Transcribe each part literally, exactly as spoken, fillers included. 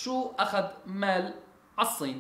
شو أخذ مال عالصين.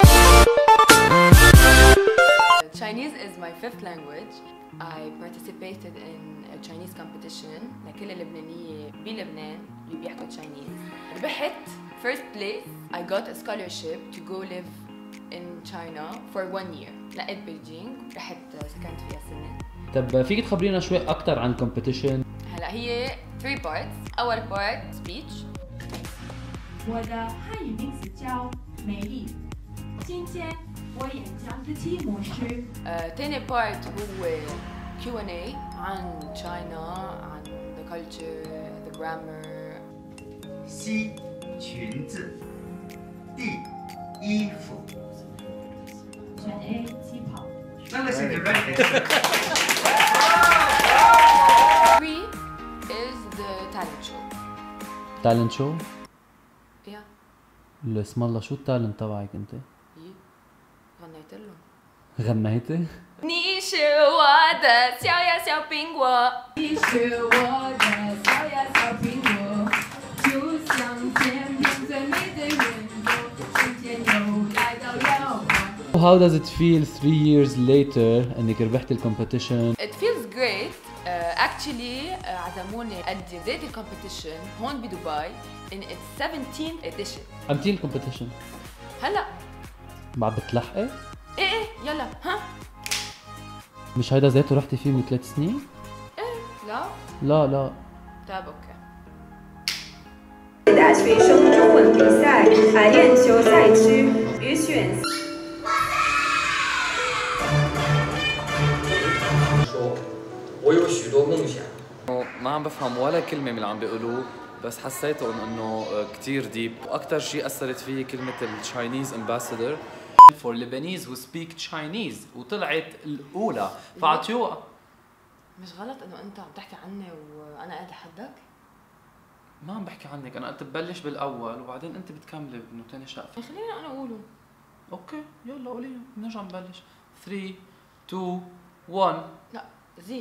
Chinese is my fifth language. I participated in a Chinese competition لكل اللبنانية بلبنان اللي بيحكوا Chinese. ربحت first place. I got a scholarship to go live in China for one year. لقيت بيجينغ، رحت سكنت فيها سنة. طب فيك تخبرينا شوي أكثر عن competition؟ هلا هي three parts. أول part speech. 我的汉语名字叫美丽。今天我演讲的题目是。 uh, تاني part هو Q and A عن China، عن the culture, the grammar. 西裙子 D 衣服选 A 旗袍。 Now listen to right answer. Three is the talent show. talent show؟ Yeah. اسم الله شو التالنت تبعك أنت؟ إيه غنيت لهم. غنيتي؟ 你是我的小呀小苹果， 你是我的小呀小苹果，就像天边最美的云朵，瞬间又来到遥远。 How does it feel three years later إنك ربحتي الكومبيتيشن؟ It feels great. Uh, actually uh, عزموني أدي ذات الكومبيتيشن هون بدبي in its seventeenth edition. أمتين الكومبيتيشن؟ هلا بعد بتلحقي؟ ايه ايه يلا ها. مش هيدا ذاته رحتي فيه من ثلاث سنين؟ ايه لا لا لا. طيب اوكي. 大学生中文比赛爱练球赛区预选。 说，我有许多梦想。ما عم بفهم ولا كلمة من اللي عم بيقولوه، بس حسيتهم انه كتير ديب، واكثر شيء اثرت فيي كلمة التشاينيز امباسادور for Lebanese who speak Chinese وطلعت الأولى فعطيوها. مش غلط انه انت عم تحكي عني وانا قاعد حدك؟ ما عم بحكي عنك، أنا قلت ببلش بالأول وبعدين أنت بتكملي إنه تاني شقفة. خليني انا اقوله. أوكي يلا قولي بنرجع نبلش. ثلاثة اثنين واحد. لا زيح.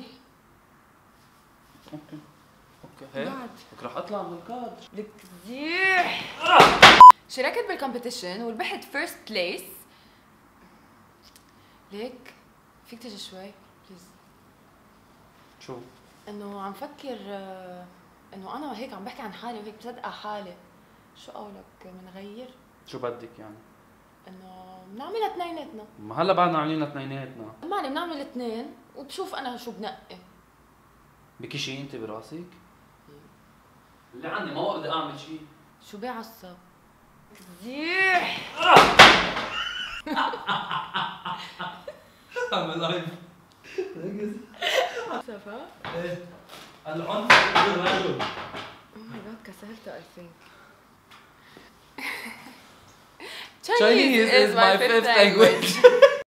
اوكي اوكي هيك بعد بك رح اطلع من الكادر. لك زيح. شاركت بالكومبيتيشن وربحت فيرست بليس. ليك فيك تجي شوي بليز؟ شو؟ انه عم فكر انه انا هيك عم بحكي عن حالي وهيك بصدق حالي. شو قولك منغير؟ شو بدك يعني؟ انه بنعملها اثنيناتنا. ما هلا بعدنا عاملينها اثنيناتنا. ماني بنعمل اثنين وبشوف انا شو بنقي. بكي شيء انت براسك؟ اللي عندي ما بقدر اعمل شيء. شو بيعصب؟ زيح. عم لايف. صفا؟ ايه العنف ضد الرجل. Oh my god كسرته I think. Chinese is my fifth language.